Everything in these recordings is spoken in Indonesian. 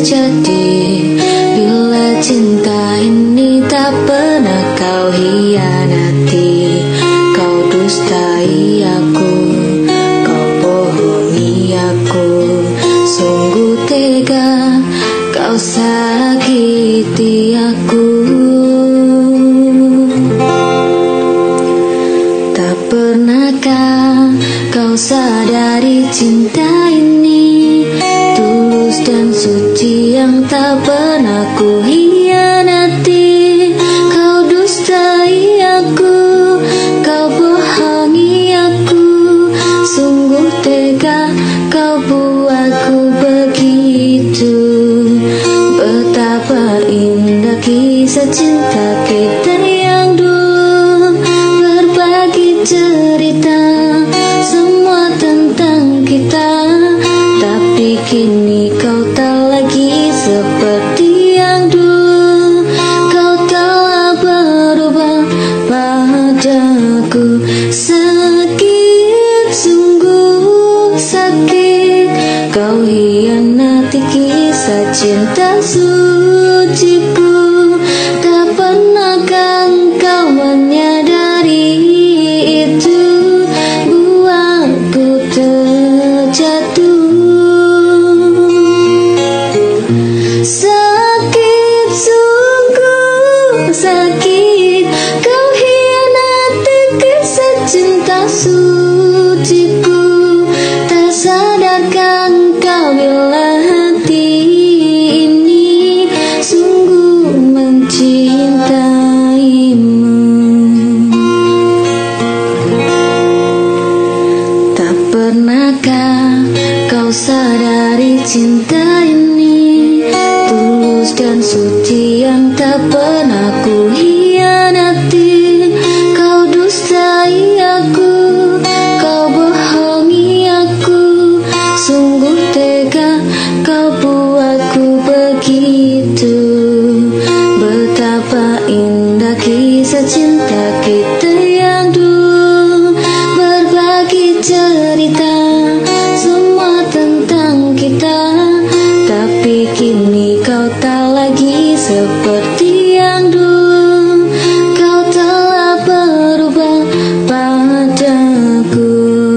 terjadi bila cinta ini tak pernah kau hianati. Kau dustai aku, kau bohongi aku, sungguh tega kau sakiti aku. Tak pernahkah kau sadari cinta ini tulus dan suci yang tak pernah ku hianati. Kau dustai aku, kau bohongi aku, sungguh tega kau buatku begitu. Betapa indah kisah cinta kita yang dulu, berbagi cerita semua tentang kita. Tapi kini kau tak lagi seperti yang dulu, kau telah berubah padaku. Sakit, sungguh sakit, kau hianati kisah cinta suciku. Tak pernahkah kau menyadari itu, buatku terjatuh. Sakit, sungguh sakit, kau hianati kisah cinta suciku. Tak sadarkan kau bila hati ini sungguh mencintaimu. Tak pernahkah kau sadari cinta ini tulus dan suci yang tak pernah ku hianati. Kau dustai aku, kau bohongi aku, sungguh tega kau buatku begitu. Betapa indah kisah cinta kita yang dulu, berbagi cerita semua tentang kita. Tapi kini kau tak lagi seperti yang dulu, kau telah berubah padaku.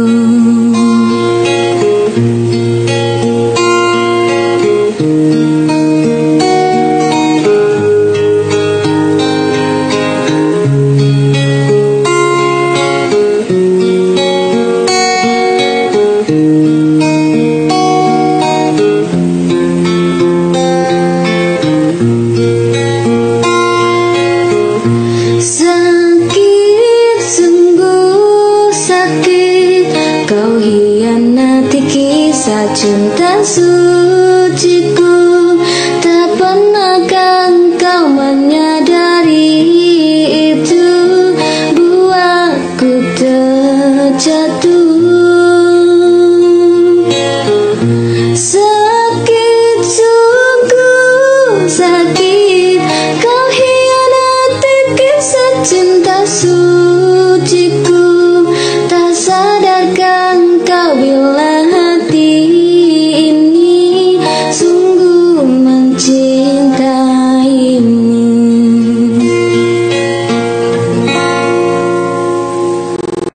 Sakit, sungguh sakit, kau hianati kisah cinta suciku. Tak pernahkah kau menyadari itu, buatku terjatuh. Sakit, sungguh sakit, kau hianati kisah cinta